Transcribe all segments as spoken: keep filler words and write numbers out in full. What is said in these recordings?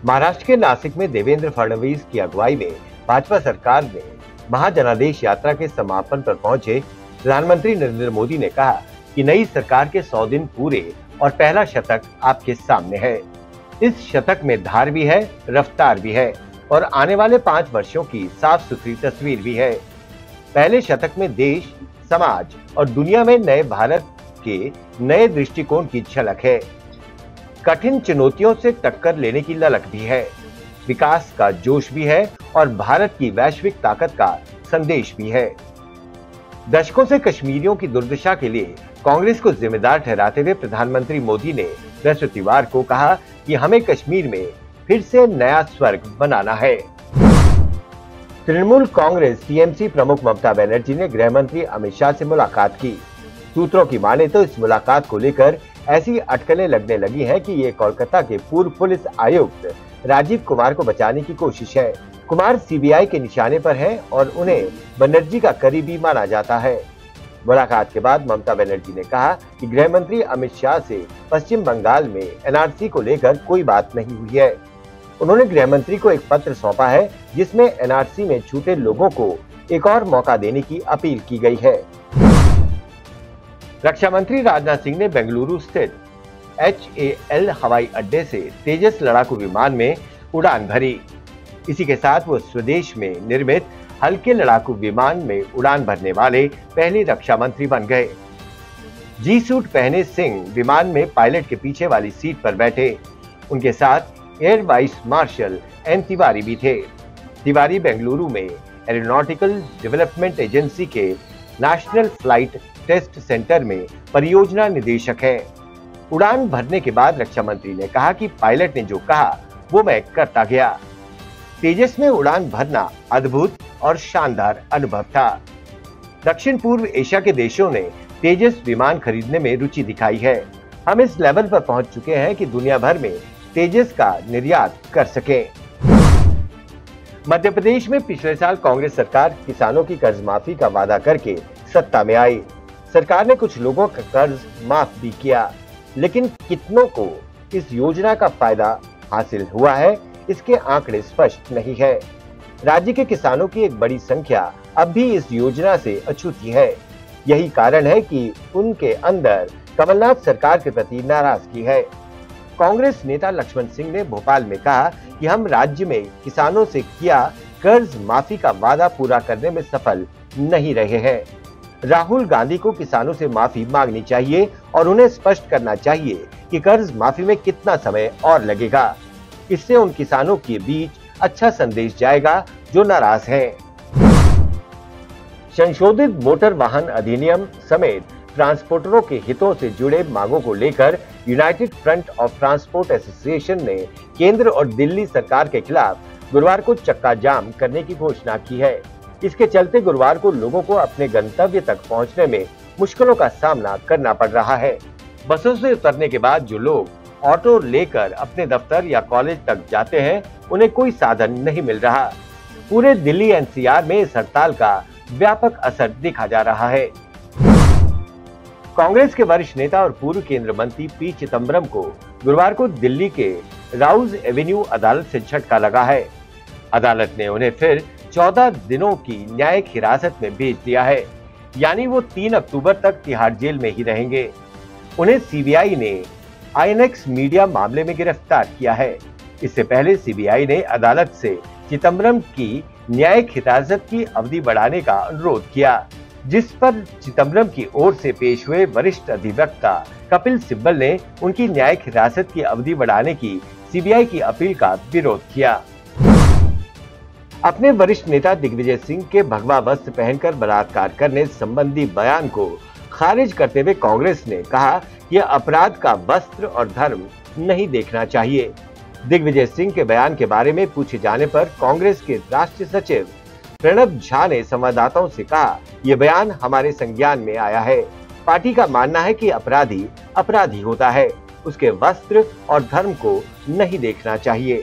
महाराष्ट्र के नासिक में देवेंद्र फडणवीस की अगुवाई में भाजपा सरकार ने महाजनादेश यात्रा के समापन पर पहुंचे प्रधानमंत्री नरेंद्र मोदी ने कहा कि नई सरकार के सौ दिन पूरे और पहला शतक आपके सामने है। इस शतक में धार भी है, रफ्तार भी है और आने वाले पांच वर्षों की साफ सुथरी तस्वीर भी है। पहले शतक में देश, समाज और दुनिया में नए भारत के नए दृष्टिकोण की झलक है। कठिन चुनौतियों से टक्कर लेने की ललक भी है, विकास का जोश भी है और भारत की वैश्विक ताकत का संदेश भी है। दशकों से कश्मीरियों की दुर्दशा के लिए कांग्रेस को जिम्मेदार ठहराते हुए प्रधानमंत्री मोदी ने बृहस्पतिवार को कहा कि हमें कश्मीर में फिर से नया स्वर्ग बनाना है। तृणमूल कांग्रेस टीएमसी प्रमुख ममता बनर्जी ने गृह मंत्री अमित शाह से मुलाकात की। सूत्रों की माने तो इस मुलाकात को लेकर ऐसी अटकलें लगने लगी हैं कि ये कोलकाता के पूर्व पुलिस आयुक्त राजीव कुमार को बचाने की कोशिश है। कुमार सीबीआई के निशाने पर हैं और उन्हें बनर्जी का करीबी माना जाता है। मुलाकात के बाद ममता बनर्जी ने कहा कि गृह मंत्री अमित शाह से पश्चिम बंगाल में एनआरसी को लेकर कोई बात नहीं हुई है। उन्होंने गृह मंत्री को एक पत्र सौंपा है जिसमें एनआरसी में छूटे लोगों को एक और मौका देने की अपील की गई है। रक्षा मंत्री राजनाथ सिंह ने बेंगलुरु स्थित एच ए एल हवाई अड्डे से तेजस लड़ाकू विमान में उड़ान भरी। इसी के साथ वो स्वदेश में निर्मित हल्के लड़ाकू विमान में उड़ान भरने वाले पहले रक्षा मंत्री बन गए। जी सूट पहने सिंह विमान में पायलट के पीछे वाली सीट पर बैठे। उनके साथ air vice marshal N Tiwari भी थे। तिवारी बेंगलुरु में एरोनॉटिकल डेवलपमेंट एजेंसी के नेशनल फ्लाइट टेस्ट सेंटर में परियोजना निदेशक हैं। उड़ान भरने के बाद रक्षा मंत्री ने कहा कि पायलट ने जो कहा वो मैं करता गया। तेजस में उड़ान भरना अद्भुत और शानदार अनुभव था। दक्षिण पूर्व एशिया के देशों ने तेजस विमान खरीदने में रुचि दिखाई है। हम इस लेवल पर पहुंच चुके हैं कि दुनिया भर में तेजस का निर्यात कर सके। मध्य प्रदेश में पिछले साल कांग्रेस सरकार किसानों की कर्ज माफी का वादा करके सत्ता में आई। सरकार ने कुछ लोगों का कर्ज माफ भी किया, लेकिन कितनों को इस योजना का फायदा हासिल हुआ है, इसके आंकड़े स्पष्ट नहीं है। राज्य के किसानों की एक बड़ी संख्या अब भी इस योजना से अछूती है। यही कारण है कि उनके अंदर कमलनाथ सरकार के प्रति नाराजगी है। कांग्रेस नेता लक्ष्मण सिंह ने भोपाल में कहा कि हम राज्य में किसानों से किया कर्ज माफी का वादा पूरा करने में सफल नहीं रहे हैं। राहुल गांधी को किसानों से माफी मांगनी चाहिए और उन्हें स्पष्ट करना चाहिए कि कर्ज माफी में कितना समय और लगेगा। इससे उन किसानों के बीच अच्छा संदेश जाएगा जो नाराज हैं। संशोधित मोटर वाहन अधिनियम समेत ट्रांसपोर्टरों के हितों से जुड़े मांगों को लेकर united front of transport association ने केंद्र और दिल्ली सरकार के खिलाफ गुरुवार को चक्का जाम करने की घोषणा की है। इसके चलते गुरुवार को लोगों को अपने गंतव्य तक पहुंचने में मुश्किलों का सामना करना पड़ रहा है। बसों से उतरने के बाद जो लोग ऑटो लेकर अपने दफ्तर या कॉलेज तक जाते हैं, उन्हें कोई साधन नहीं मिल रहा। पूरे दिल्ली एनसीआर में इस हड़ताल का व्यापक असर देखा जा रहा है। कांग्रेस के वरिष्ठ नेता और पूर्व केंद्रीय मंत्री पी चिदंबरम को गुरुवार को दिल्ली के राउज एवेन्यू अदालत से झटका लगा है। अदालत ने उन्हें फिर चौदह दिनों की न्यायिक हिरासत में भेज दिया है, यानी वो तीन अक्टूबर तक तिहाड़ जेल में ही रहेंगे। उन्हें सीबीआई ने आईएनएक्स मीडिया मामले में गिरफ्तार किया है। इससे पहले सीबीआई ने अदालत से चिदंबरम की न्यायिक हिरासत की अवधि बढ़ाने का अनुरोध किया, जिस पर चिदंबरम की ओर से पेश हुए वरिष्ठ अधिवक्ता कपिल सिब्बल ने उनकी न्यायिक हिरासत की अवधि बढ़ाने की सीबीआई की अपील का विरोध किया। अपने वरिष्ठ नेता दिग्विजय सिंह के भगवा वस्त्र पहनकर बलात्कार करने संबंधी बयान को खारिज करते हुए कांग्रेस ने कहा यह अपराध का वस्त्र और धर्म नहीं देखना चाहिए। दिग्विजय सिंह के बयान के बारे में पूछे जाने पर कांग्रेस के राष्ट्रीय सचिव प्रणब झा ने संवाददाताओं से कहा यह बयान हमारे संज्ञान में आया है। पार्टी का मानना है कि अपराधी अपराधी होता है, उसके वस्त्र और धर्म को नहीं देखना चाहिए।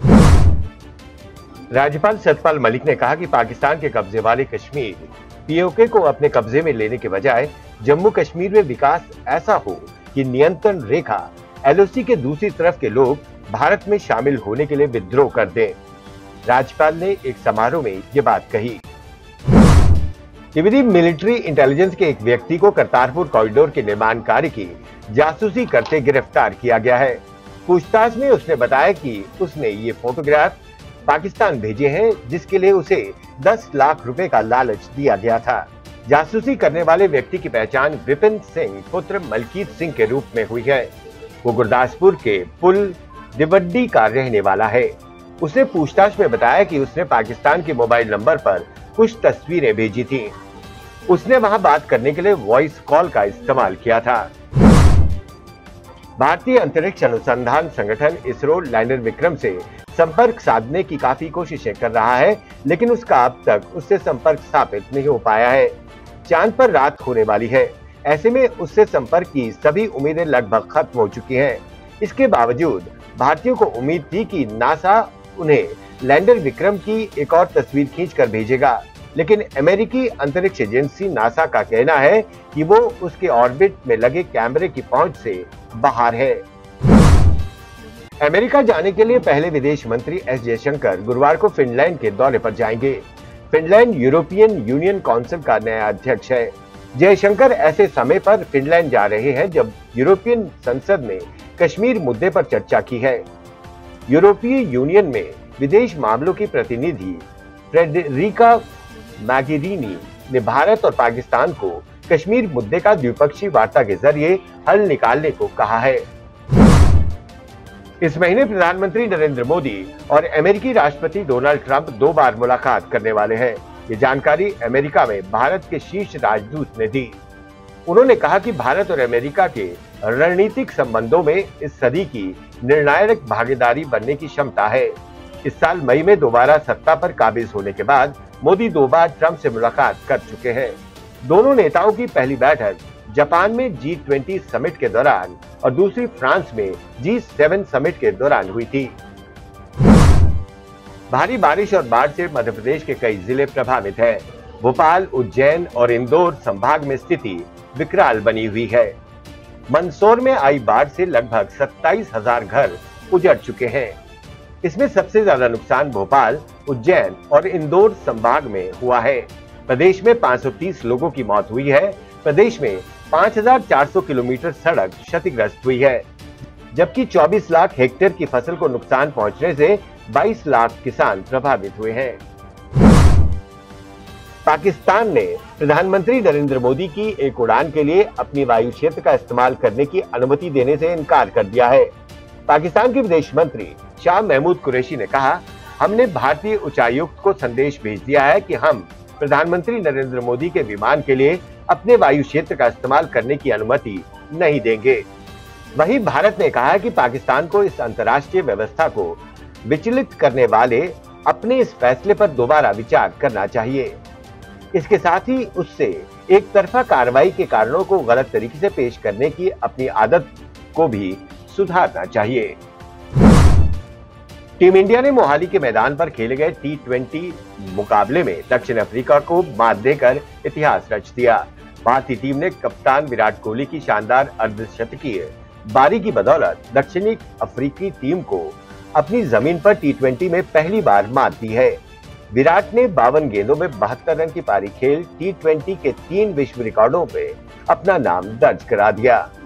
राज्यपाल सत्यपाल मलिक ने कहा कि पाकिस्तान के कब्जे वाले कश्मीर पीओके को अपने कब्जे में लेने के बजाय जम्मू कश्मीर में विकास ऐसा हो कि नियंत्रण रेखा एलओसी के दूसरी तरफ के लोग भारत में शामिल होने के लिए विद्रोह कर दें। राज्यपाल ने एक समारोह में ये बात कही। त्रिवेदी मिलिट्री इंटेलिजेंस के एक व्यक्ति को करतारपुर कॉरिडोर के निर्माण कार्य की जासूसी करते गिरफ्तार किया गया है। पूछताछ में उसने बताया कि उसने ये फोटोग्राफ पाकिस्तान भेजे हैं, जिसके लिए उसे दस लाख रुपए का लालच दिया गया था। जासूसी करने वाले व्यक्ति की पहचान विपिन सिंह पुत्र मलकीत सिंह के रूप में हुई है। वो गुरदासपुर के पुल दिवड्डी का रहने वाला है। उसने पूछताछ में बताया कि उसने पाकिस्तान के मोबाइल नंबर पर कुछ तस्वीरें भेजी थी। उसने वहां बात करने के लिए वॉइस कॉल का इस्तेमाल किया था। भारतीय अंतरिक्ष अनुसंधान संगठन इसरो लैंडर विक्रम से संपर्क साधने की काफी कोशिशें कर रहा है, लेकिन उसका अब तक उससे संपर्क स्थापित नहीं हो पाया है। चांद पर रात होने वाली है, ऐसे में उससे संपर्क की सभी उम्मीदें लगभग खत्म हो चुकी हैं। इसके बावजूद भारतीयों को उम्मीद थी कि नासा उन्हें लैंडर विक्रम की एक और तस्वीर खींचकर भेजेगा, लेकिन अमेरिकी अंतरिक्ष एजेंसी नासा का कहना है कि वो उसके ऑर्बिट में लगे कैमरे की पहुंच से बाहर है। अमेरिका जाने के लिए पहले विदेश मंत्री एस जयशंकर गुरुवार को फिनलैंड के दौरे पर जाएंगे। फिनलैंड यूरोपियन यूनियन काउंसिल का नया अध्यक्ष है। जयशंकर ऐसे समय पर फिनलैंड जा रहे हैं जब यूरोपियन संसद ने कश्मीर मुद्दे पर चर्चा की है। यूरोपीय यूनियन में विदेश मामलों की प्रतिनिधि फ्रेडरिका मैगेरिनी ने भारत और पाकिस्तान को कश्मीर मुद्दे का द्विपक्षीय वार्ता के जरिए हल निकालने को कहा है। इस महीने प्रधानमंत्री नरेंद्र मोदी और अमेरिकी राष्ट्रपति डोनाल्ड ट्रंप दो बार मुलाकात करने वाले हैं। ये जानकारी अमेरिका में भारत के शीर्ष राजदूत ने दी। उन्होंने कहा कि भारत और अमेरिका के रणनीतिक संबंधों में इस सदी की निर्णायक भागीदारी बनने की क्षमता है। इस साल मई में दोबारा सत्ता पर काबिज होने के बाद मोदी दो बार ट्रंप से मुलाकात कर चुके हैं। दोनों नेताओं की पहली बैठक जापान में जी ट्वेंटी समिट के दौरान और दूसरी फ्रांस में जी सेवन समिट के दौरान हुई थी। भारी बारिश और बाढ़ से मध्य प्रदेश के कई जिले प्रभावित हैं। भोपाल, उज्जैन और इंदौर संभाग में स्थिति विकराल बनी हुई है। मंदसौर में आई बाढ़ से लगभग सत्ताईस हजार घर उजड़ चुके हैं। इसमें सबसे ज्यादा नुकसान भोपाल, उज्जैन और इंदौर संभाग में हुआ है। प्रदेश में पाँच सौ तीस लोगों की मौत हुई है। प्रदेश में पाँच हजार चार सौ किलोमीटर सड़क क्षतिग्रस्त हुई है, जबकि चौबीस लाख हेक्टेयर की फसल को नुकसान पहुंचने से बाईस लाख किसान प्रभावित हुए हैं। पाकिस्तान ने प्रधानमंत्री नरेंद्र मोदी की एक उड़ान के लिए अपनी वायु क्षेत्र का इस्तेमाल करने की अनुमति देने से इनकार कर दिया है। पाकिस्तान के विदेश मंत्री शाह महमूद कुरैशी ने कहा, हमने भारतीय उच्चायुक्त को संदेश भेज दिया है कि हम प्रधानमंत्री नरेंद्र मोदी के विमान के लिए अपने वायु क्षेत्र का इस्तेमाल करने की अनुमति नहीं देंगे। वहीं भारत ने कहा कि पाकिस्तान को इस अंतर्राष्ट्रीय व्यवस्था को विचलित करने वाले अपने इस फैसले पर दोबारा विचार करना चाहिए। इसके साथ ही उससे एक तरफा कार्रवाई के कारणों को गलत तरीके से पेश करने की अपनी आदत को भी सुधारना चाहिए। टीम इंडिया ने मोहाली के मैदान पर खेले गए टी ट्वेंटी मुकाबले में दक्षिण अफ्रीका को मात देकर इतिहास रच दिया। भारतीय टीम ने कप्तान विराट कोहली की शानदार अर्धशतकीय बारी की बदौलत दक्षिणी अफ्रीकी टीम को अपनी जमीन पर टी ट्वेंटी में पहली बार मात दी है। विराट ने बावन गेंदों में बहत्तर रन की पारी खेल टी ट्वेंटी के तीन विश्व रिकॉर्डों में अपना नाम दर्ज करा दिया।